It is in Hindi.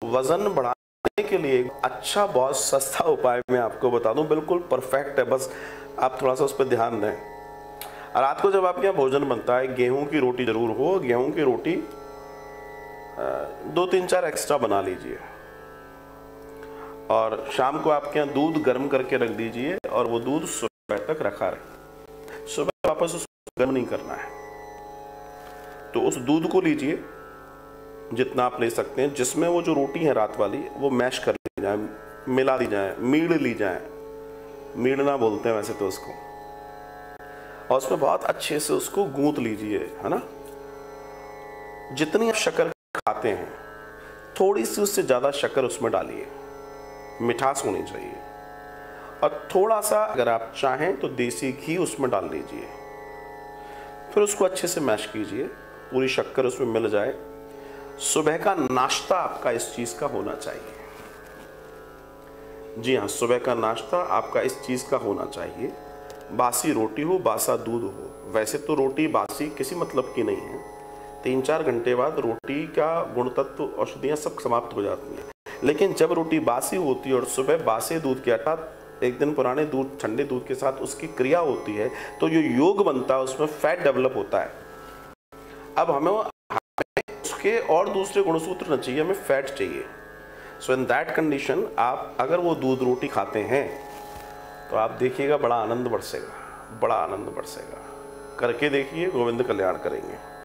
वजन बढ़ाने के लिए अच्छा बहुत सस्ता उपाय मैं आपको बता दूं, बिल्कुल परफेक्ट है, बस आप थोड़ा सा उस पर ध्यान दें। रात को जब आपके यहाँ भोजन बनता है, गेहूं की रोटी जरूर हो, गेहूं की रोटी 2-3-4 एक्स्ट्रा बना लीजिए, और शाम को आपके यहाँ दूध गर्म करके रख दीजिए, और वो दूध सुबह तक रखा रहे, सुबह वापस उसको गर्म नहीं करना है। तो उस दूध को लीजिए जितना आप ले सकते हैं, जिसमें वो जो रोटी है रात वाली वो मैश कर ली जाए, मिला दी जाए, मीड़ ली जाए, मीड़ना बोलते हैं वैसे तो उसको, और उसमें बहुत अच्छे से उसको गूंथ लीजिए, है ना। जितनी आप शक्कर खाते हैं थोड़ी सी उससे ज़्यादा शक्कर उसमें डालिए, मिठास होनी चाहिए, और थोड़ा सा अगर आप चाहें तो देसी घी उसमें डाल लीजिए। फिर उसको अच्छे से मैश कीजिए, पूरी शक्कर उसमें मिल जाए। सुबह का नाश्ता आपका इस चीज़ का होना चाहिए। जी हाँ, सुबह का नाश्ता आपका इस चीज़ का होना चाहिए। बासी रोटी हो, बासा दूध हो। वैसे तो रोटी बासी किसी मतलब की नहीं है, 3-4 घंटे बाद रोटी का गुण तत्व, औषधियाँ सब समाप्त हो जाती हैं। लेकिन जब रोटी बासी होती है और सुबह बासी दूध के आटा, एक दिन पुराने दूध, ठंडे दूध के साथ उसकी क्रिया होती है, तो जो योग बनता है उसमें फैट डेवलप होता है। अब हमें उसके और दूसरे गुणसूत्र न चाहिए, हमें फैट चाहिए। सो इन दैट कंडीशन आप अगर वो दूध रोटी खाते हैं तो आप देखिएगा बड़ा आनंद बरसेगा, बड़ा आनंद बरसेगा। करके देखिए, गोविंद कल्याण करेंगे।